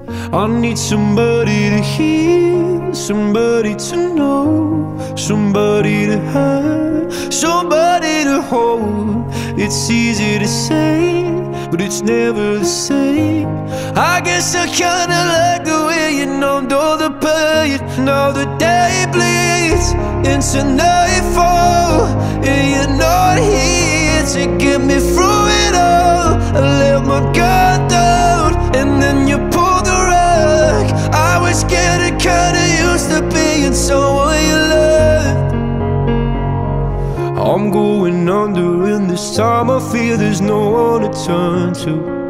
I need somebody to hear, somebody to know, somebody to have, somebody to hold. It's easy to say, but it's never the same. I guess I kinda like the way you numbed all the pain. Now the day bleeds into nightfall, and you're not here to get me through it all. I let my guard down, and then you pulled the rug. I was getting kinda used to being someone you loved. I'm going under, and this time I feel there's no one to turn to.